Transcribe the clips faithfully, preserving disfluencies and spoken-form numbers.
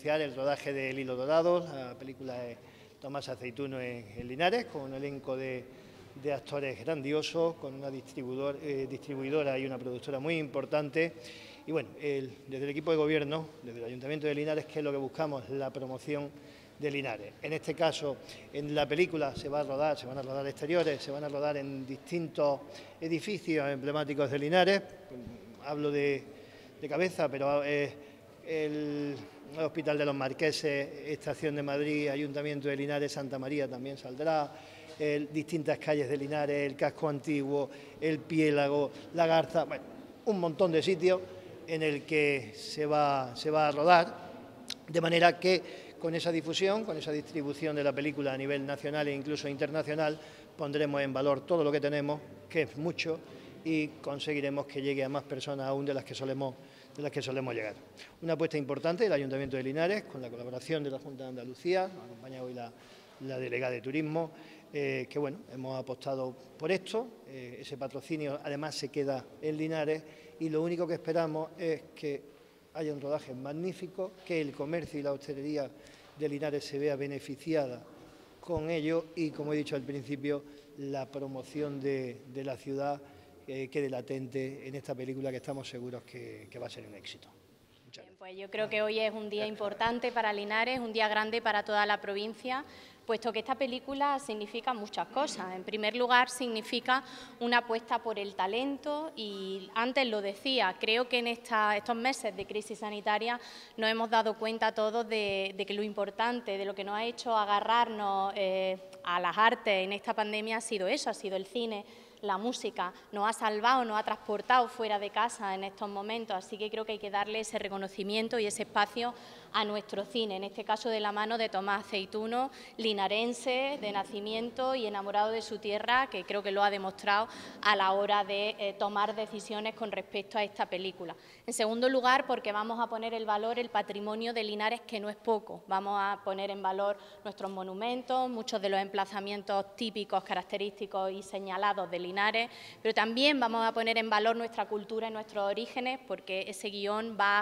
anunciar el rodaje de El hilo dorado, la película de Tomás Aceituno en, en Linares, con un elenco de, de actores grandiosos, con una distribuidor, eh, distribuidora y una productora muy importante. Y bueno, el, desde el equipo de gobierno, desde el Ayuntamiento de Linares, ¿qué es lo que buscamos? La promoción de Linares. En este caso, en la película se va a rodar, se van a rodar exteriores, se van a rodar en distintos edificios emblemáticos de Linares. Hablo de, de cabeza, pero eh, el, el Hospital de los Marqueses, Estación de Madrid, Ayuntamiento de Linares, Santa María también saldrá, el, distintas calles de Linares, el Casco Antiguo, el Piélago, La Garza, bueno, un montón de sitios en el que se va, se va a rodar, de manera que con esa difusión, con esa distribución de la película a nivel nacional e incluso internacional, pondremos en valor todo lo que tenemos, que es mucho, y conseguiremos que llegue a más personas aún de las que solemos, de las que solemos llegar. Una apuesta importante del Ayuntamiento de Linares, con la colaboración de la Junta de Andalucía, nos acompaña hoy la, la delegada de Turismo, eh, que bueno, hemos apostado por esto, eh, ese patrocinio además se queda en Linares y lo único que esperamos es que haya un rodaje magnífico, que el comercio y la hostelería de Linares se vea beneficiada con ello y, como he dicho al principio, la promoción de, de la ciudad eh, quede latente en esta película que estamos seguros que, que va a ser un éxito. Muchas gracias. Pues yo creo que hoy es un día importante para Linares, un día grande para toda la provincia, puesto que esta película significa muchas cosas. En primer lugar, significa una apuesta por el talento y, antes lo decía, creo que en esta, estos meses de crisis sanitaria nos hemos dado cuenta todos de, de que lo importante, de lo que nos ha hecho agarrarnos eh, a las artes en esta pandemia ha sido eso, ha sido el cine. La música nos ha salvado, nos ha transportado fuera de casa en estos momentos, así que creo que hay que darle ese reconocimiento y ese espacio a nuestro cine, en este caso de la mano de Tomás Aceituno, linarense de nacimiento y enamorado de su tierra, que creo que lo ha demostrado a la hora de eh, tomar decisiones con respecto a esta película. En segundo lugar, porque vamos a poner el valor, el patrimonio de Linares, que no es poco. Vamos a poner en valor nuestros monumentos, muchos de los emplazamientos típicos, característicos y señalados de Linares, pero también vamos a poner en valor nuestra cultura y nuestros orígenes, porque ese guión va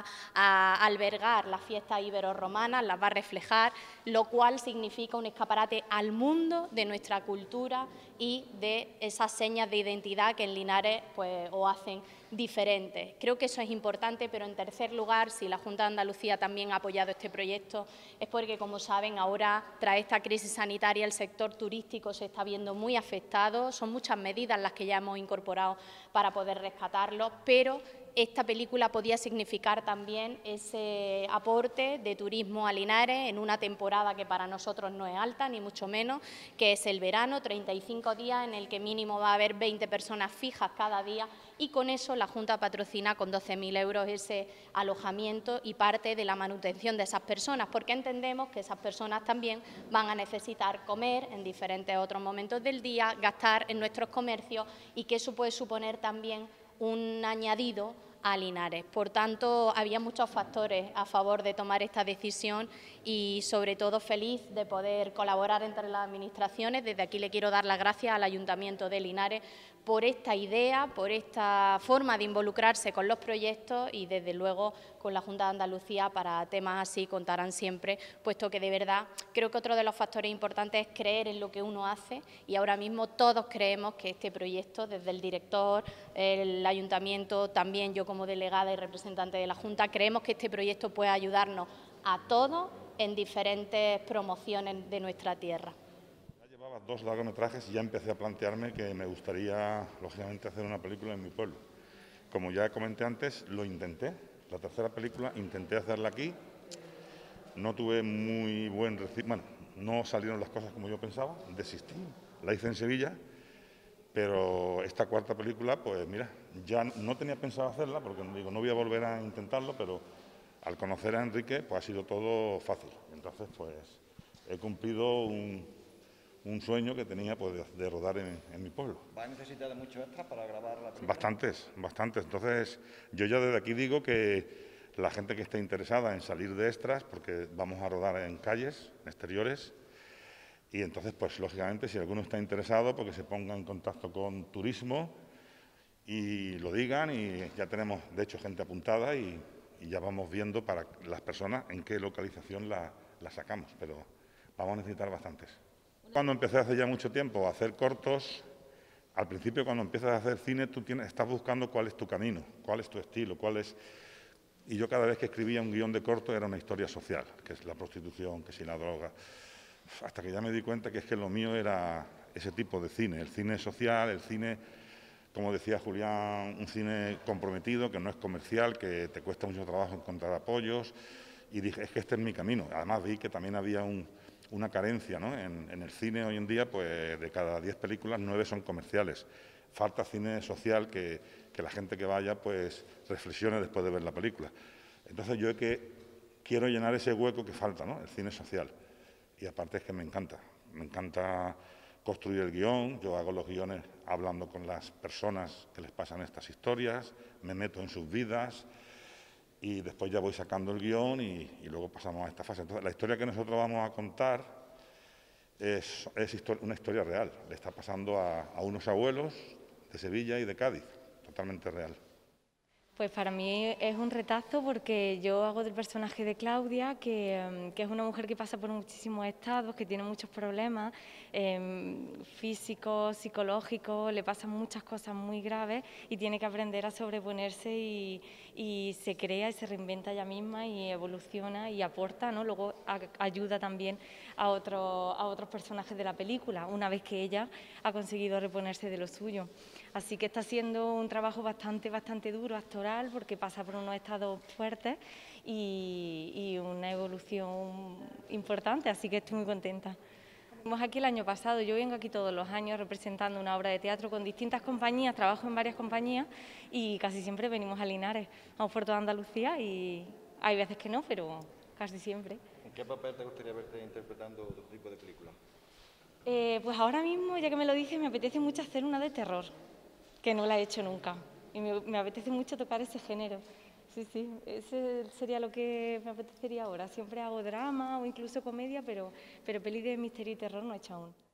a albergar las fiestas ibero-romanas, las va a reflejar, lo cual significa un escaparate al mundo de nuestra cultura y de esas señas de identidad que en Linares pues, os hacen diferentes. Creo que eso es importante, pero en tercer lugar, si la Junta de Andalucía también ha apoyado este proyecto, es porque, como saben, ahora, tras esta crisis sanitaria, el sector turístico se está viendo muy afectado. Son muchas medidas las que ya hemos incorporado para poder rescatarlo, pero esta película podía significar también ese aporte de turismo a Linares en una temporada que para nosotros no es alta, ni mucho menos, que es el verano, treinta y cinco días en el que mínimo va a haber veinte personas fijas cada día, y con eso la Junta patrocina con doce mil euros ese alojamiento y parte de la manutención de esas personas, porque entendemos que esas personas también van a necesitar comer en diferentes otros momentos del día, gastar en nuestros comercios, y que eso puede suponer también un añadido a Linares. Por tanto, había muchos factores a favor de tomar esta decisión y, sobre todo, feliz de poder colaborar entre las administraciones. Desde aquí le quiero dar las gracias al Ayuntamiento de Linares por esta idea, por esta forma de involucrarse con los proyectos y, desde luego, con la Junta de Andalucía para temas así contarán siempre, puesto que, de verdad, creo que otro de los factores importantes es creer en lo que uno hace, y ahora mismo todos creemos que este proyecto, desde el director, el Ayuntamiento, también yo como delegada y representante de la Junta, creemos que este proyecto puede ayudarnos a todos en diferentes promociones de nuestra tierra. Llevaba dos largometrajes y ya empecé a plantearme que me gustaría, lógicamente, hacer una película en mi pueblo. Como ya comenté antes, lo intenté. La tercera película intenté hacerla aquí. No tuve muy buen recibimiento. Bueno, no salieron las cosas como yo pensaba. Desistí. La hice en Sevilla. Pero esta cuarta película, pues mira, ya no tenía pensado hacerla porque digo, no voy a volver a intentarlo, pero al conocer a Enrique, pues ha sido todo fácil. Entonces, pues he cumplido un, un sueño que tenía pues, de, de rodar en, en mi pueblo. ¿Va a necesitar de muchos extras para grabar la película? Bastantes, bastantes. Entonces, yo ya desde aquí digo que la gente que esté interesada en salir de extras, porque vamos a rodar en calles, en exteriores, y entonces, pues lógicamente, si alguno está interesado, porque se ponga en contacto con Turismo y lo digan, y ya tenemos, de hecho, gente apuntada y, y ya vamos viendo para las personas en qué localización la, la sacamos, pero vamos a necesitar bastantes. Cuando empecé hace ya mucho tiempo a hacer cortos, al principio cuando empiezas a hacer cine tú tienes, estás buscando cuál es tu camino, cuál es tu estilo, cuál es... Y yo cada vez que escribía un guión de corto era una historia social, que es la prostitución, que si la droga... Hasta que ya me di cuenta que es que lo mío era ese tipo de cine, el cine social, el cine, como decía Julián, un cine comprometido, que no es comercial, que te cuesta mucho trabajo encontrar apoyos, y dije, es que este es mi camino. Además vi que también había un, una carencia, ¿no? En, en el cine hoy en día, pues de cada diez películas, nueve son comerciales. Falta cine social que, que la gente que vaya, pues reflexione después de ver la película. Entonces yo es que quiero llenar ese hueco que falta, ¿no? El cine social. Y aparte es que me encanta, me encanta construir el guión, yo hago los guiones hablando con las personas que les pasan estas historias, me meto en sus vidas y después ya voy sacando el guión y, y luego pasamos a esta fase. Entonces, la historia que nosotros vamos a contar es, es histori- una historia real, le está pasando a, a unos abuelos de Sevilla y de Cádiz, totalmente real. Pues para mí es un retazo porque yo hago del personaje de Claudia, que, que es una mujer que pasa por muchísimos estados, que tiene muchos problemas eh, físicos, psicológicos, le pasan muchas cosas muy graves y tiene que aprender a sobreponerse y, y se crea y se reinventa ella misma y evoluciona y aporta, ¿no? Luego a, ayuda también a, otro, a otros personajes de la película, una vez que ella ha conseguido reponerse de lo suyo. Así que está siendo un trabajo bastante, bastante duro, actoral, porque pasa por unos estados fuertes y, y una evolución importante, así que estoy muy contenta. Estuvimos aquí el año pasado, yo vengo aquí todos los años representando una obra de teatro con distintas compañías, trabajo en varias compañías y casi siempre venimos a Linares, vamos por toda Andalucía y hay veces que no, pero casi siempre. ¿En qué papel te gustaría verte interpretando otro tipo de película? Eh, pues ahora mismo, ya que me lo dices, me apetece mucho hacer una de terror, que no la he hecho nunca. Y me, me apetece mucho tocar ese género. Sí, sí, ese sería lo que me apetecería ahora. Siempre hago drama o incluso comedia, pero, pero peli de misterio y terror no he hecho aún.